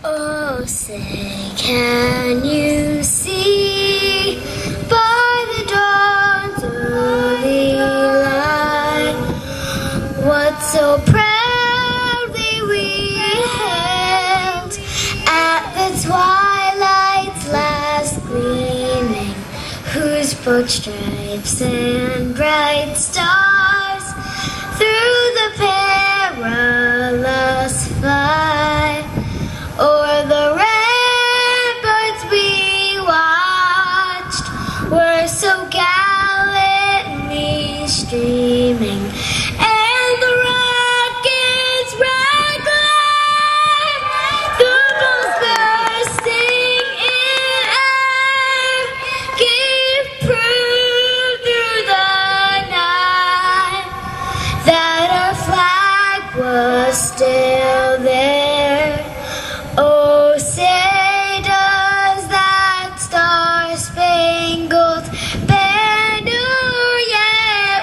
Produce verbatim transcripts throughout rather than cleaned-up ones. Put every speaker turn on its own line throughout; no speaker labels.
Oh, say, can you see by the dawn's early light what so proudly we hailed at the twilight's last gleaming, whose broad stripes and bright stars through the perilous flight o'er the ramparts we watched were so gallantly streaming, and the rockets rattling, the balls bursting in air, gave proof through the night that our flag was still there. Oh, say does that star-spangled banner yet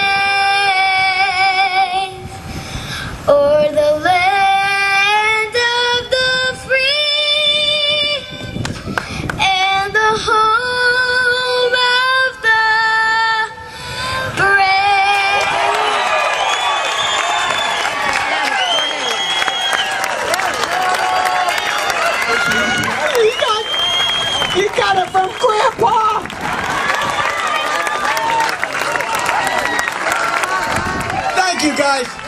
wave o'er the land of the free and the home of the brave?
You got, you got it from Grandpa! Thank you, guys.